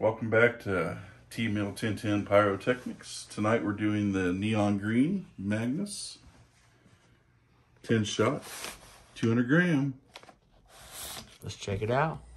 Welcome back to tMilltenten Pyrotechnics. Tonight we're doing the neon green Magnus 10 shot, 200 gram. Let's check it out.